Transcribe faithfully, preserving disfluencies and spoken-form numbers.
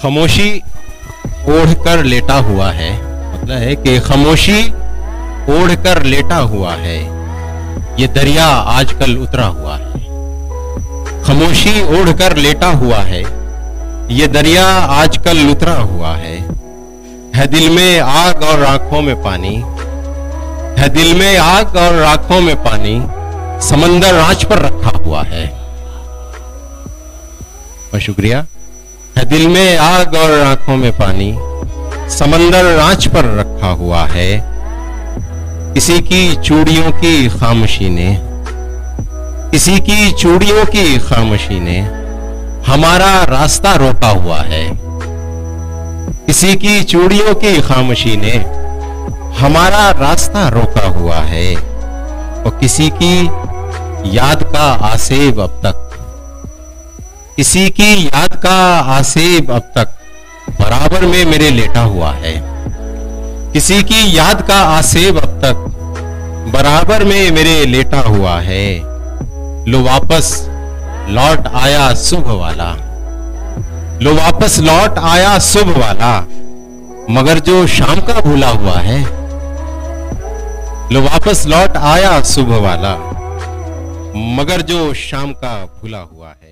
खामोशी ओढ़कर लेटा हुआ है, मतलब है कि खामोशी ओढ़कर लेटा हुआ है, ये दरिया आजकल उतरा हुआ है। खामोशी ओढ़कर लेटा हुआ है, ये दरिया आजकल उतरा हुआ है। है दिल में आग और आंखों में पानी, है दिल में आग और आंखों में पानी, समंदर आंच पर रखा हुआ है। बहुत शुक्रिया। है दिल में आग और आंखों में पानी, समंदर आंच पर रखा हुआ है। किसी की चूड़ियों की खामोशी ने, किसी की चूड़ियों की खामोशी ने हमारा रास्ता रोका हुआ है। किसी की चूड़ियों की खामोशी ने हमारा रास्ता रोका हुआ है। और किसी की याद का आसेब अब तक, किसी की याद का आसेब अब तक बराबर में मेरे लेटा हुआ है। किसी की याद का आसेब अब तक बराबर में मेरे लेटा हुआ है। लो वापस लौट आया सुबह वाला, लो वापस लौट आया सुबह वाला, मगर जो शाम का भूला हुआ है। लो वापस लौट आया सुबह वाला, मगर जो शाम का भूला हुआ है।